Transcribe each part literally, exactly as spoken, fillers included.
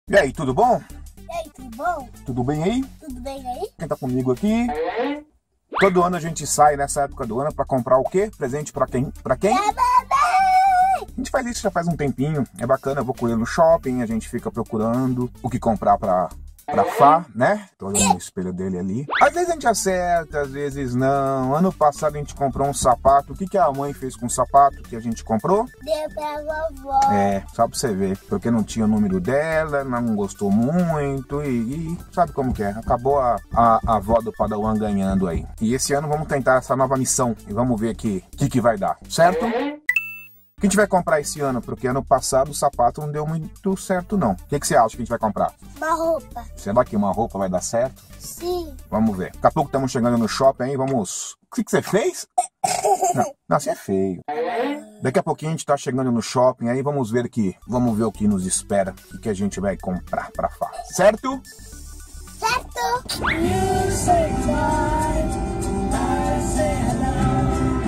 E aí, tudo bom? E aí, tudo bom? Tudo bem aí? Tudo bem aí? Quem tá comigo aqui? Todo ano a gente sai nessa época do ano pra comprar o quê? Presente pra quem? Pra quem? É, bebê! A gente faz isso já faz um tempinho. É bacana, eu vou com ele no shopping, a gente fica procurando o que comprar pra, pra Fá, né? Tô olhando no espelho dele ali. Às vezes a gente acerta, às vezes não. Ano passado a gente comprou um sapato. O que, que a mãe fez com o sapato que a gente comprou? Deu pra vovó. É, só pra você ver. Porque não tinha o número dela, não gostou muito e, e sabe como que é. Acabou a, a, a avó do Padawan ganhando aí. E esse ano vamos tentar essa nova missão e vamos ver aqui o que, que vai dar, certo? O que a gente vai comprar esse ano? Porque ano passado o sapato não deu muito certo, não. O que, que você acha que a gente vai comprar? Uma roupa. Será que uma roupa vai dar certo? Sim. Vamos ver. Daqui a pouco estamos chegando no shopping, hein? Vamos... O que, que você fez? Não, não, assim é feio. Daqui a pouquinho a gente tá chegando no shopping, aí vamos ver aqui. Vamos ver o que nos espera. O que, que a gente vai comprar pra Fá. Certo? Certo. You say bye, I say hello.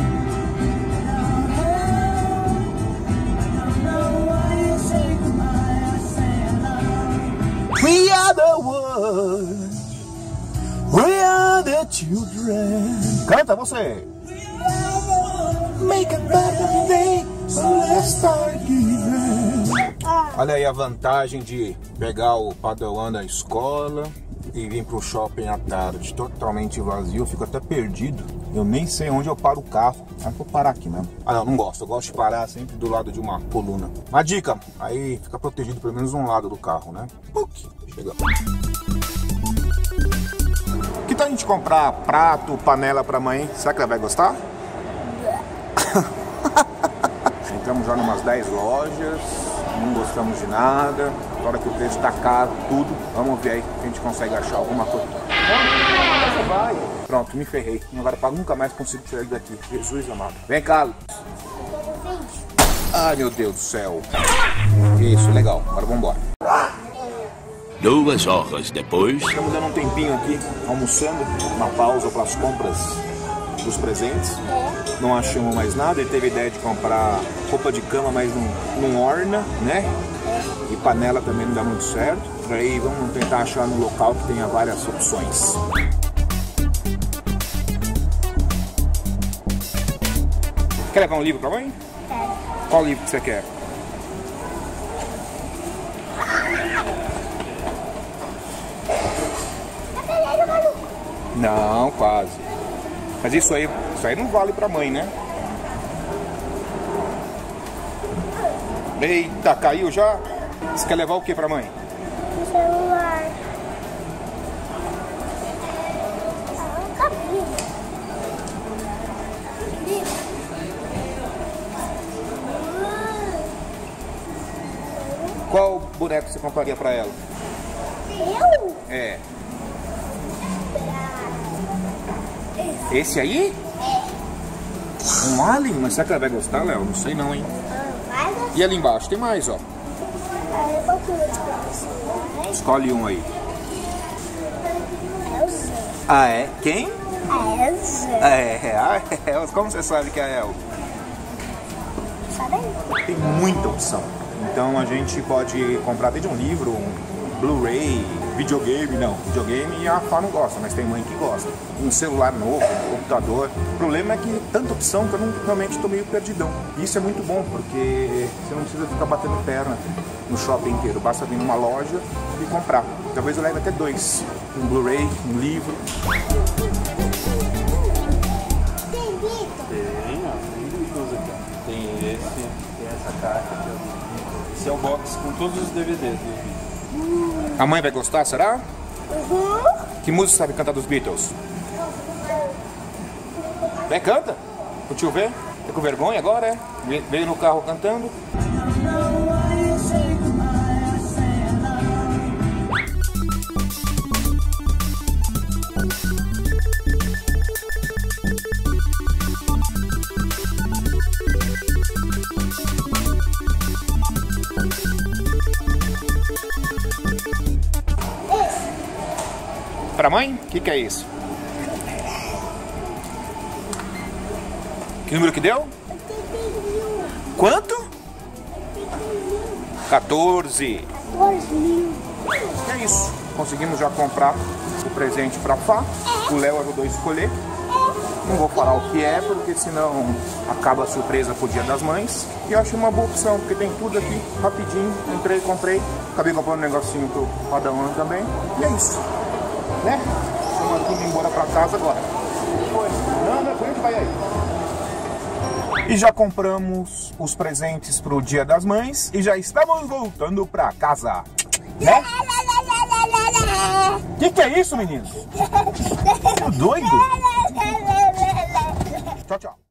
We are the ones, we are the children. Canta você. Make a better day, so let's start giving. Olha aí a vantagem de pegar o Padawan da escola e vir pro shopping à tarde, totalmente vazio, eu fico até perdido. Eu nem sei onde eu paro o carro. Mas vou parar aqui mesmo. Ah não, não gosto. Eu gosto de parar sempre do lado de uma coluna. Uma dica, aí fica protegido pelo menos um lado do carro, né? Puc, chega. Que tal a gente comprar prato, panela pra mãe? Será que ela vai gostar? Entramos já em umas dez lojas, não gostamos de nada. Agora que o preço tá caro, tudo. Vamos ver aí se a gente consegue achar alguma coisa. Vai. Pronto, me ferrei. Agora para nunca mais consigo tirar ele daqui. Jesus amado. Vem, Carlos. Ai, meu Deus do céu. Isso, legal. Agora vamos embora. Duas horas depois. Estamos dando um tempinho aqui, almoçando. Uma pausa para as compras dos presentes. Não achamos mais nada. Ele teve a ideia de comprar roupa de cama, mas não, não orna, né? E panela também não dá muito certo. Aí vamos tentar achar no local que tenha várias opções. Quer levar um livro pra mãe? Quero. Qual livro que você quer? Não, quase. Mas isso aí, isso aí não vale pra mãe, né? Eita, caiu já? Você quer levar o que pra mãe? O celular. Ah, um cabelo. Qual boneco você compraria pra ela? Eu? É. Esse aí? É. Um alien? Mas será que ela vai gostar, Léo? Não sei não, hein? Mas E ali embaixo tem mais, ó. eu vou colocar. Escolhe um aí. Elsa. Ah, é? Quem? Elsa. É, a Elsa. Como você sabe que é a Elsa? Sabe aí? Tem muita opção. Então a gente pode comprar desde um livro, um Blu-ray, videogame. Não, videogame a Fá não gosta, mas tem mãe que gosta. Um celular novo, um computador. O problema é que tanta opção que eu não, realmente estou meio perdidão. E isso é muito bom, porque você não precisa ficar batendo perna no shopping inteiro. Basta vir numa loja e comprar. Talvez eu leve até dois. Um Blu-ray, um livro. Tem Vitor? Tem, ó, tem Beatles aqui, ó. Tem esse, tem essa caixa aqui, ó. Esse é o box com todos os D V Ds do Beatles. A mãe vai gostar, será? Uhum. Que música sabe cantar dos Beatles? Vem, canta. O tio vê. Tá com vergonha agora, é? Veio no carro cantando. Pra mãe? O que, que é isso? Que número que deu? Quanto? quatorze. quatorze mil. E é isso. Conseguimos já comprar o presente pra Fá. O Léo ajudou a escolher. Não vou falar o que é, porque senão acaba a surpresa pro Dia das Mães. E eu achei uma boa opção, porque tem tudo aqui, rapidinho. Entrei, comprei. Acabei comprando um negocinho pro Padawan também. E é isso. Né? Vamos tudo embora pra casa agora. Não, não, aguenta, vai aí. E já compramos os presentes pro Dia das Mães. E já estamos voltando pra casa. Né? Que que é isso, menino? Tá doido? Tchau, tchau.